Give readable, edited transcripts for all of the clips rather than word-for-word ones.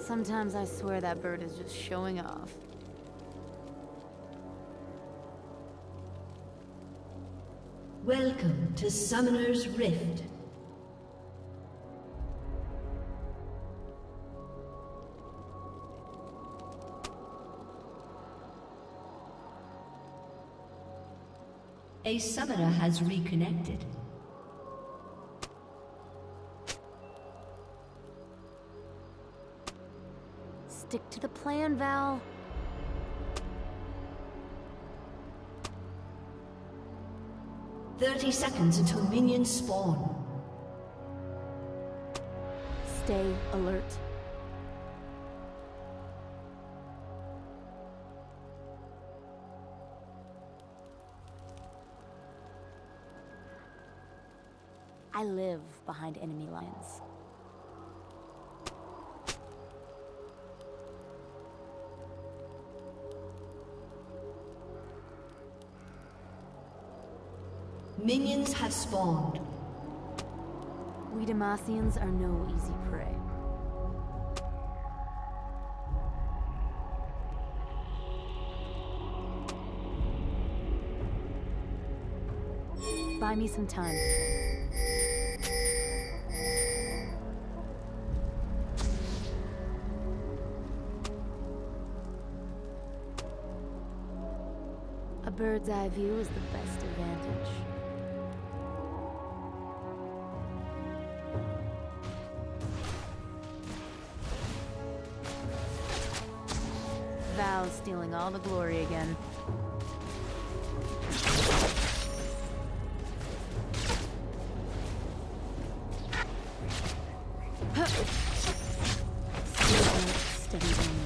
Sometimes I swear that bird is just showing off. Welcome to Summoner's Rift. A summoner has reconnected. Stick to the plan, Val. "30 seconds until minions spawn." Stay alert. I live behind enemy lines. Minions have spawned. We Demacians are no easy prey. Buy me some time. A bird's eye view is the best advantage. Val's stealing all the glory again. Steady aim.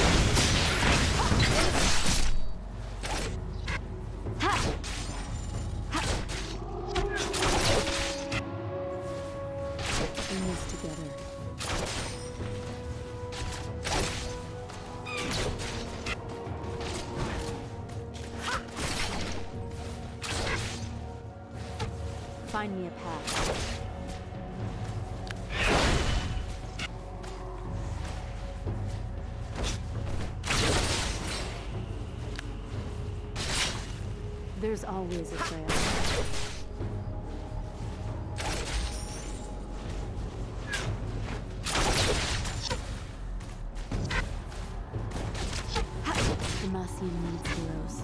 In this together. Find me a path. There's always a trail. Demacian needs heroes.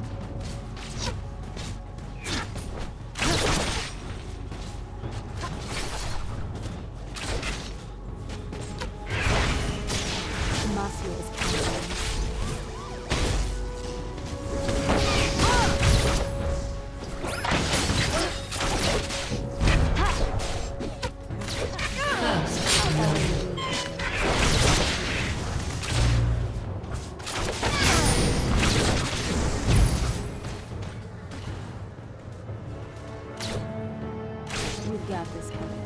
Demacia is coming. We've got this covered.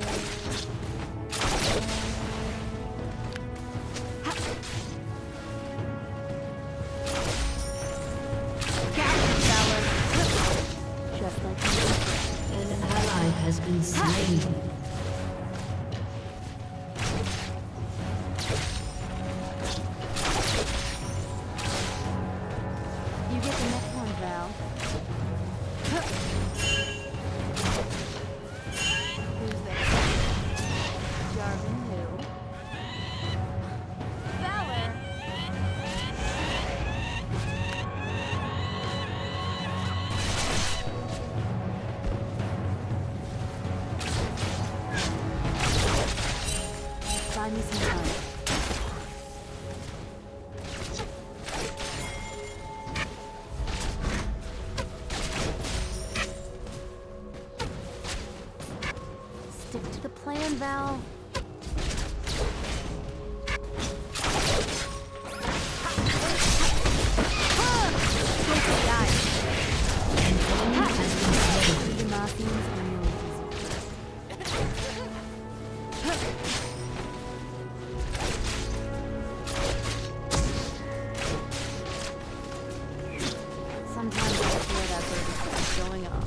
Just like An ally has been slain. you get the next one, Val. Who's there? Jarvan who? Valor! Buy me some time. Stick to the plan, Val. Sometimes I swear that bird is just going off.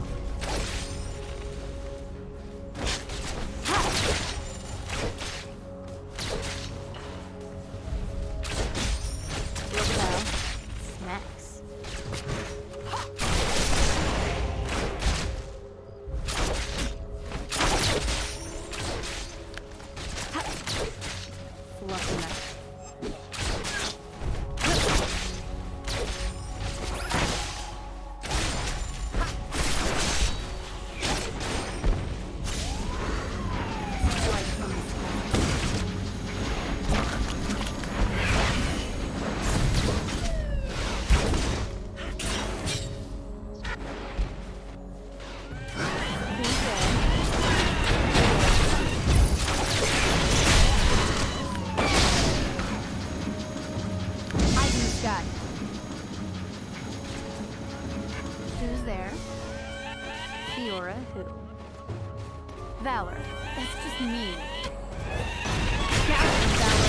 Valor. That's just mean. Gallon Valor.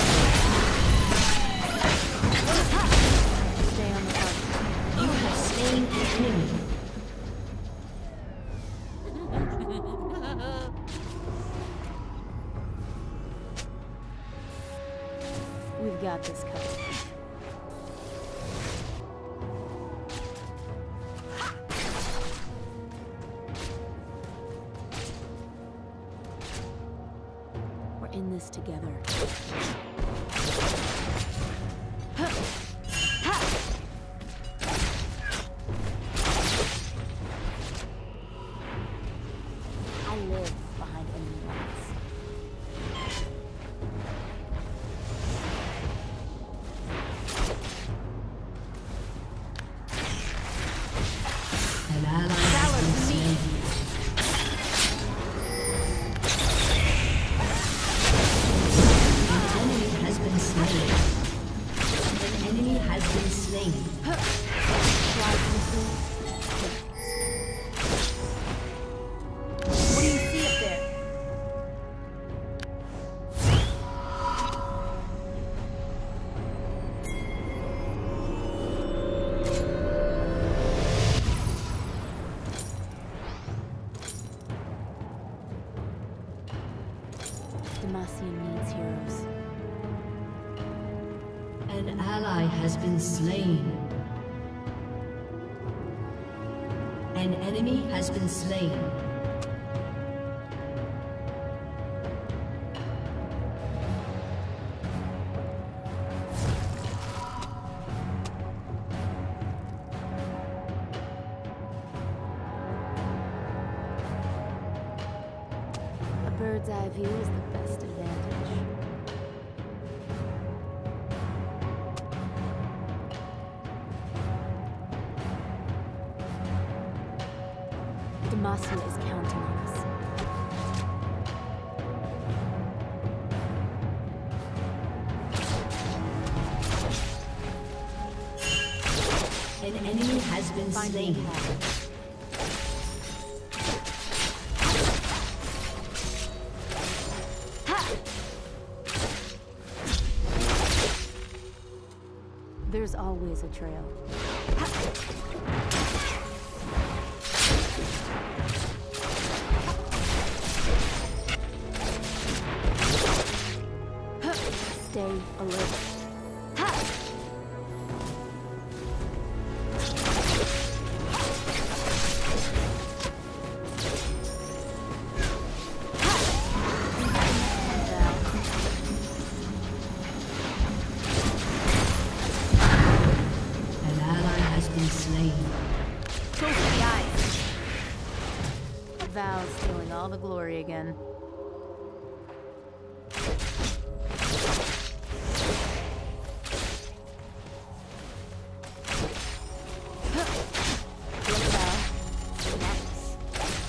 Stay on the front. You have slain an enemy. We've got this covered. We're in this together. I live behind enemy lines. An ally has been slain. An enemy has been slain. An enemy has been slain. What do you see up there? Demacian needs heroes. An ally has been slain. An enemy has been slain. A bird's eye view is the best advantage. Demacia is counting on us. An enemy has been Finding slain. There's always a trail. Stay alert. An ally has been slain. Go for the eyes. Val's stealing all the glory again. Look, Val. Relax.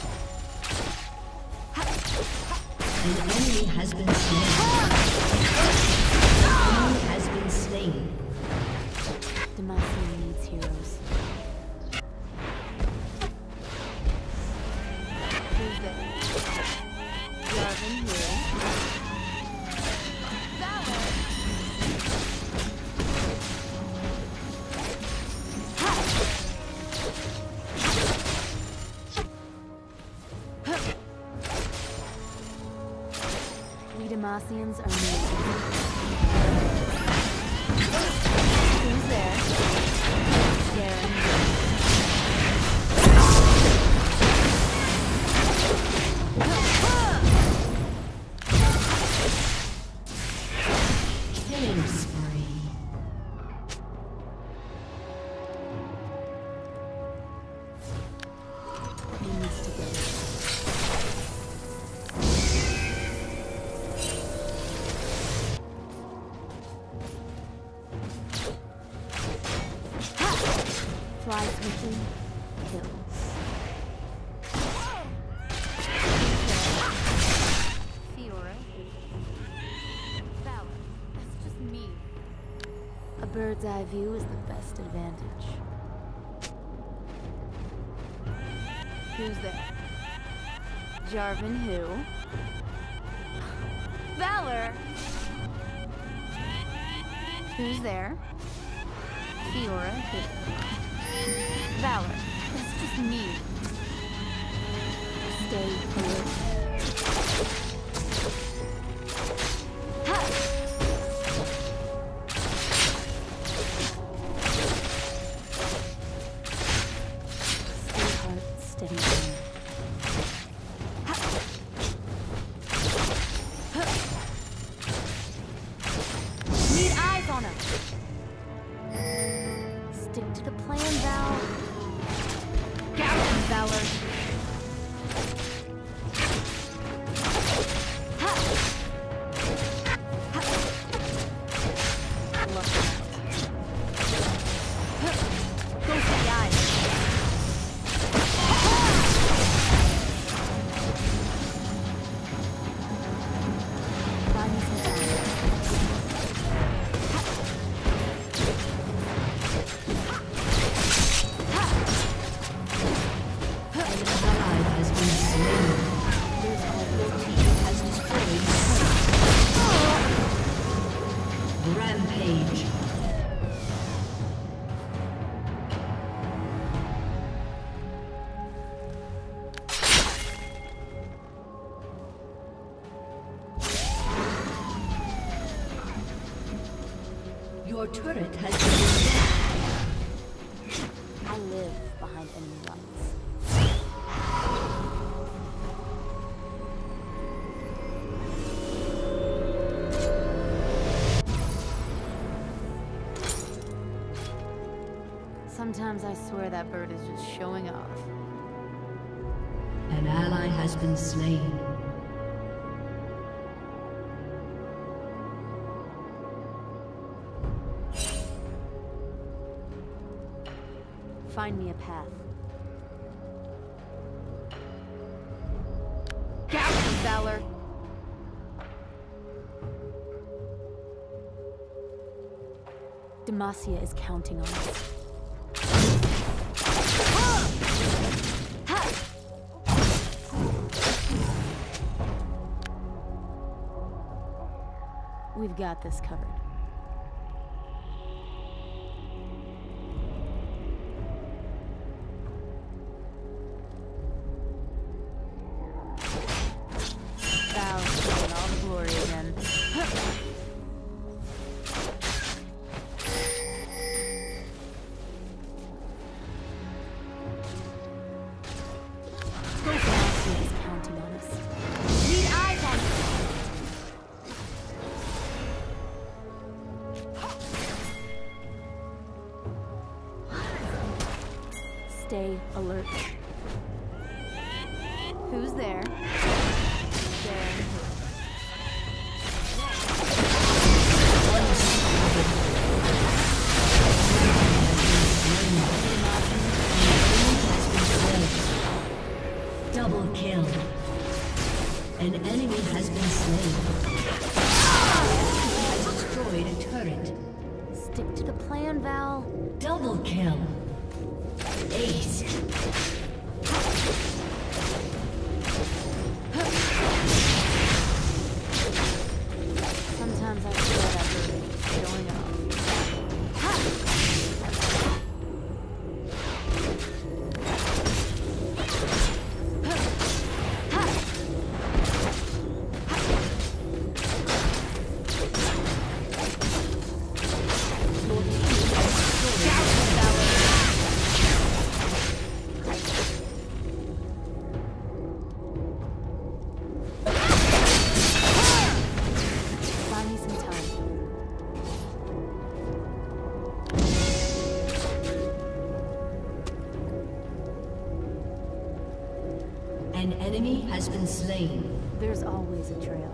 An enemy has been slain. An enemy has been slain. Demacia needs heroes. Who's there? Jarvan here. We Demacians are new. Who's there? Garen. Killing spree. In this together. Fly switching kills. Fiora. Valor. That's just me. A bird's eye view is the best advantage. Who's there? Jarvan who? Who's there? Fiora here. Valor, it's just me. Stay alert. Stay hard, steady hand. Need eyes on him. Stick to the plan, Val. Captain Valor. Rampage. Your turret has been destroyed. I live behind enemy lights. Sometimes I swear that bird is just showing off. An ally has been slain. Find me a path. Captain Valor! Demacia is counting on us. We've got this covered. Val's getting all the glory again. Demacia is counting on us. Need eyes on us. Stay alert. Who's there? There. Double kill. An enemy has been slain. Has destroyed a turret. Stick to the plan, Val. Double kill. Ace. Sometimes I feel that bird is showing off. An enemy has been slain. There's always a trail.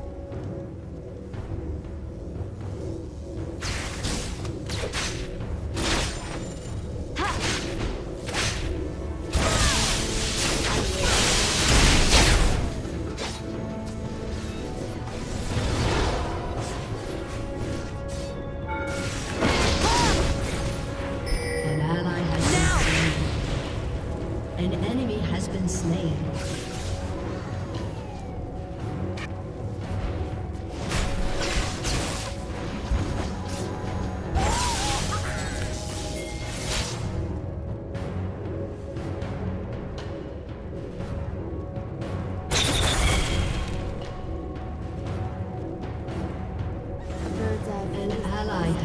An ally has been slain. An enemy has been slain.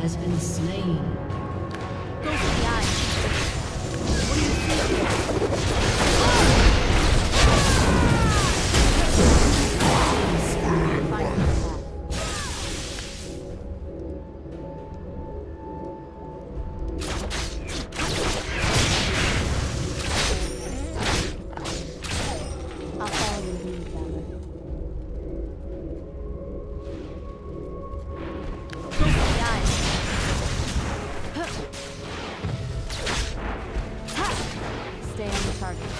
has been slain. Go for the eye. What do you I'll follow your lead, Valor. Go for the eye. Stay on the target.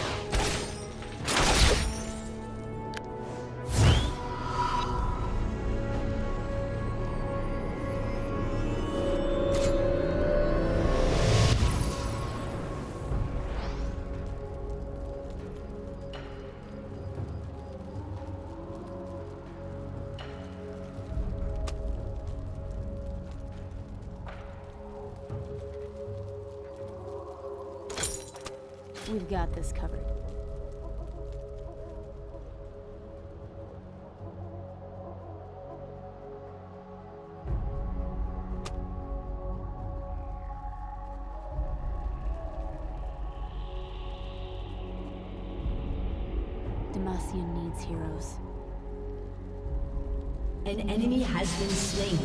We've got this covered. Demacian needs heroes. An enemy has been slain.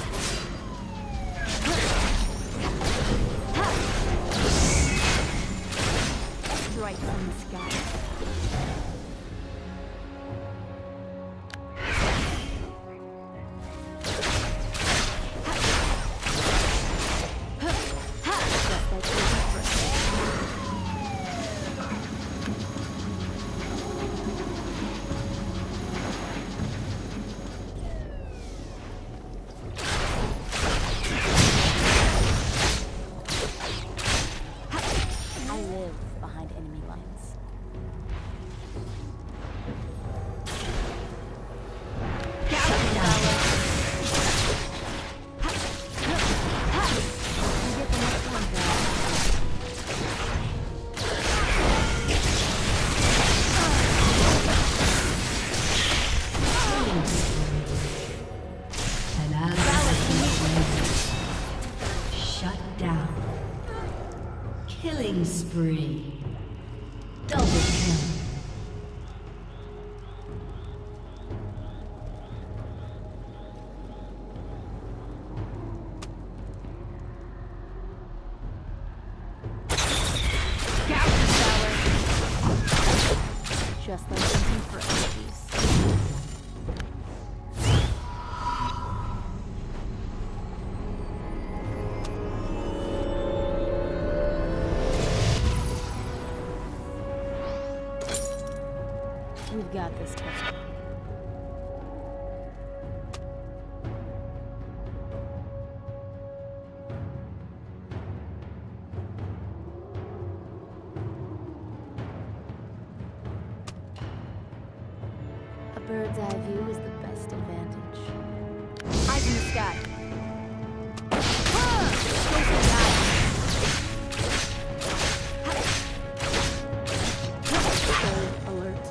Strike from the sky. I live behind enemy lines. Shut down. Killing spree. Double kill. Just like something for enemies. We've got this covered. A bird's eye view is the best advantage. Eyes in the sky. Go for the eye. Stay alert.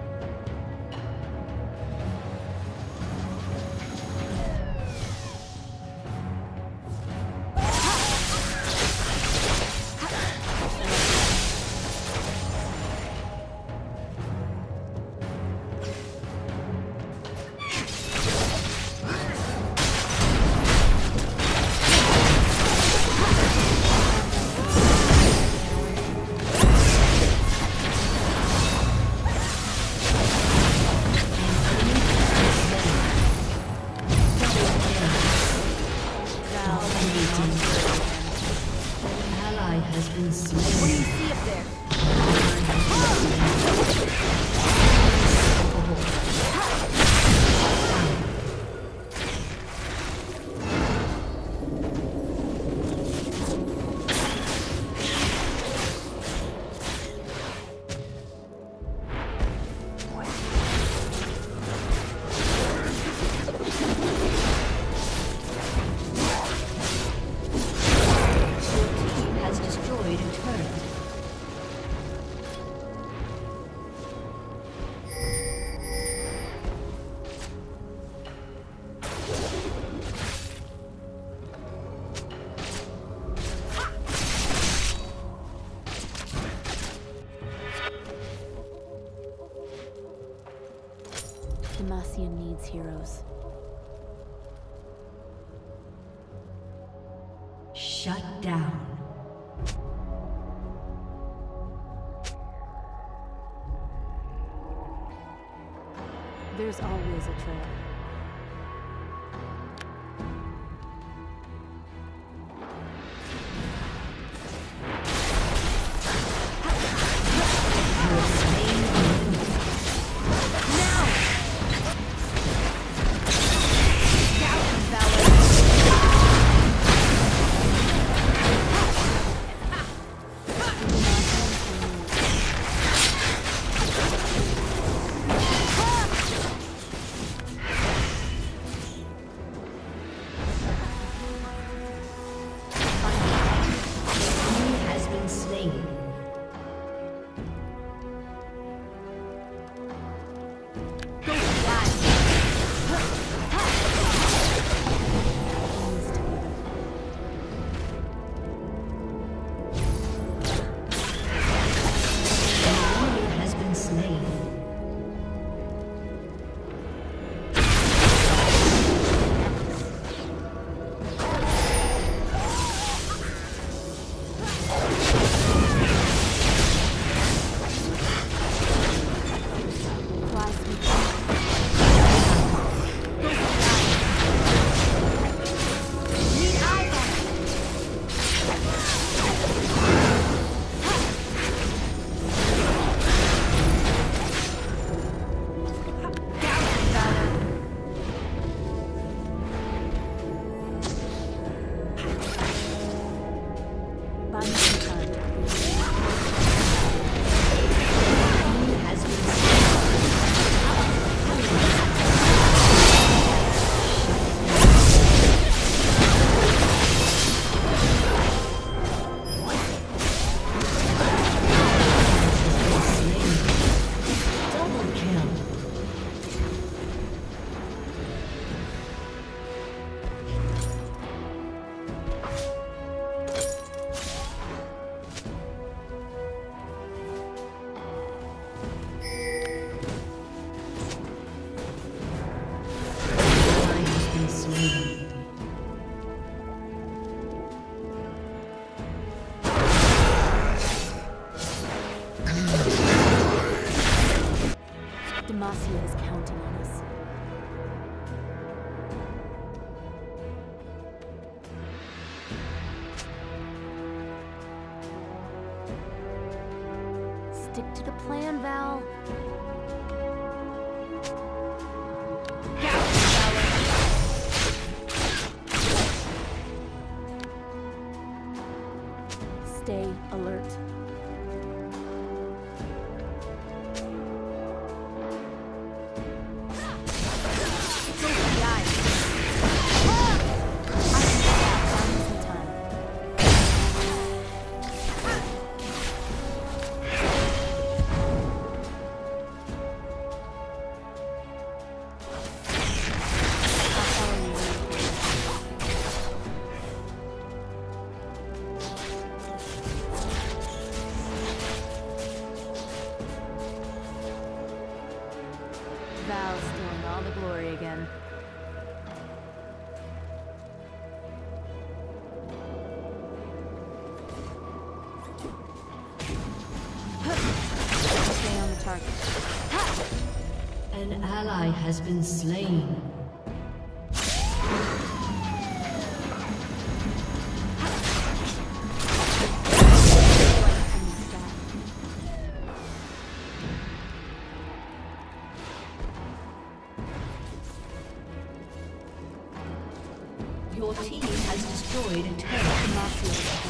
Ally has been slain. What do you see up there? Has destroyed a turret. Demacian needs heroes. Shut down. There's always a trail. Demacia is counting on us. Stick to the plan, Val. Stay alert. Val's stealing all the glory again. Stay on the target. An ally has been slain. Your team has destroyed a turret.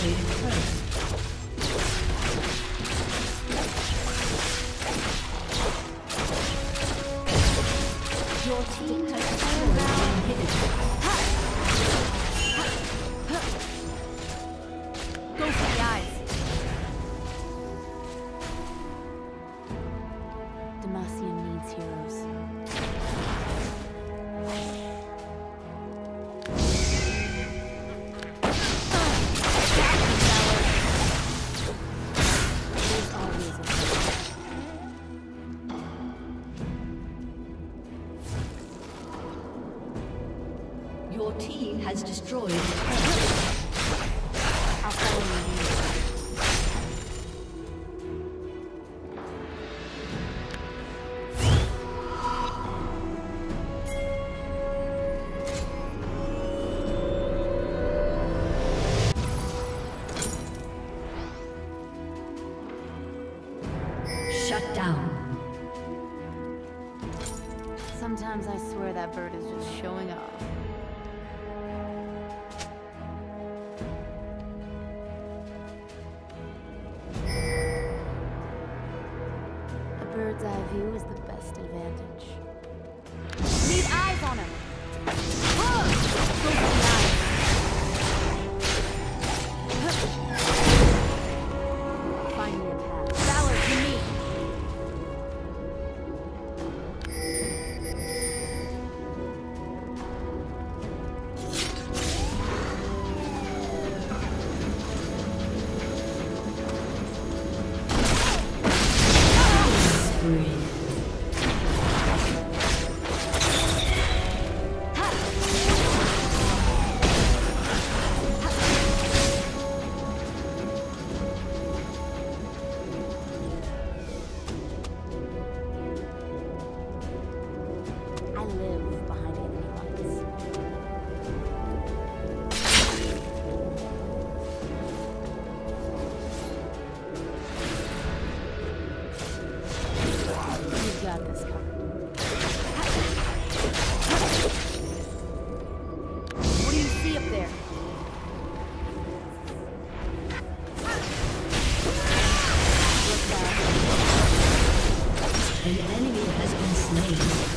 destroyed a turret. Your team has destroyed an inhibitor. Go for the eyes. Demacian needs heroes. There's always a way. Your team has destroyed a turret. I'll follow you. Shut down. Sometimes I swear that bird is just showing off. A bird's eye view is the best advantage. Need eyes on him! Go for the eyes! Find me a path. Valor to me! I live behind enemy lines. You've got this covered. What do you see up there? Look back. An enemy has been slain.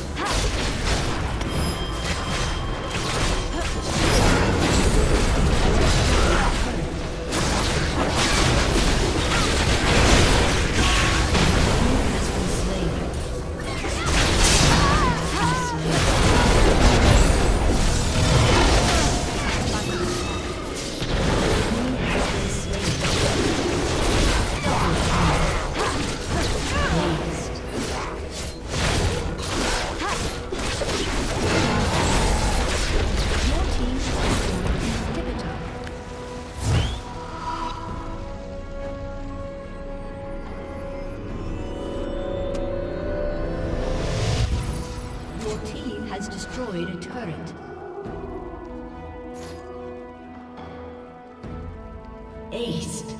Has destroyed a turret. Aced.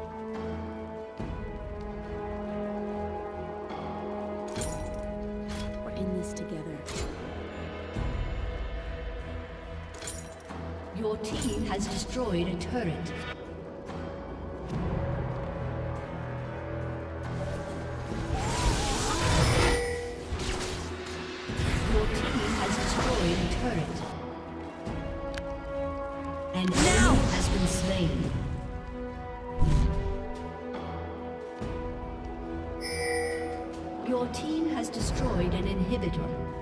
We're in this together. Your team has destroyed a turret. Turret. And now has been slain. Your team has destroyed an inhibitor.